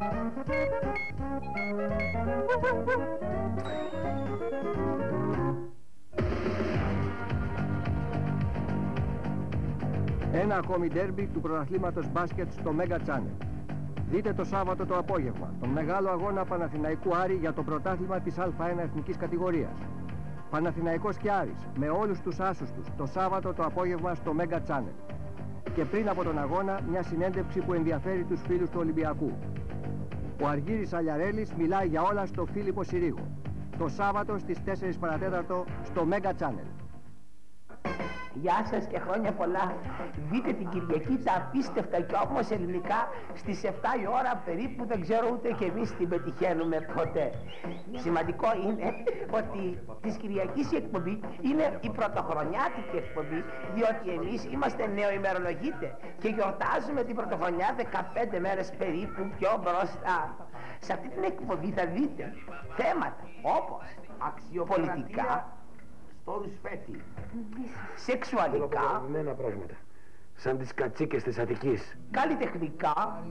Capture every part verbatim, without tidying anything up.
Ένα ακόμη ντέρμπι του πρωταθλήματος μπάσκετ στο Mega Channel. Δείτε το Σάββατο το απόγευμα τον μεγάλο αγώνα Παναθηναϊκού Άρη για το πρωτάθλημα της Α1 εθνικής κατηγορίας. Παναθηναϊκός και Άρης με όλους τους άσους τους το Σάββατο το απόγευμα στο Mega Channel. Και πριν από τον αγώνα μια συνέντευξη που ενδιαφέρει τους φίλους του Ολυμπιακού. Ο Αργύρης Αλιαρέλης μιλάει για όλα στο Φίλιππο Συρίγο. Το Σάββατο στις τέσσερις παρατέταρτο στο Mega Channel. Γεια σας και χρόνια πολλά. Δείτε την Κυριακή τα απίστευτα και όμως ελληνικά στις επτά η ώρα περίπου, δεν ξέρω ούτε και εμείς την πετυχαίνουμε ποτέ. Σημαντικό είναι ότι της Κυριακής η εκπομπή είναι η πρωτοχρονιάτικη εκπομπή, διότι εμείς είμαστε νεοημερολογείτε και γιορτάζουμε την πρωτοχρονιά δεκαπέντε μέρες περίπου πιο μπροστά. Σε αυτή την εκπομπή θα δείτε θέματα όπως αξιοπολιτικά, στο ρουσφέτη, σεξουαλικά, πράγματα, σαν τις κατσίκες της Αττικής, καλλιτεχνικά,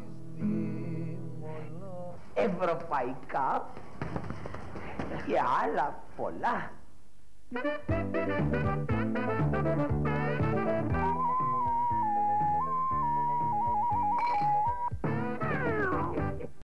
ευρωπαϊκά και άλλα πολλά.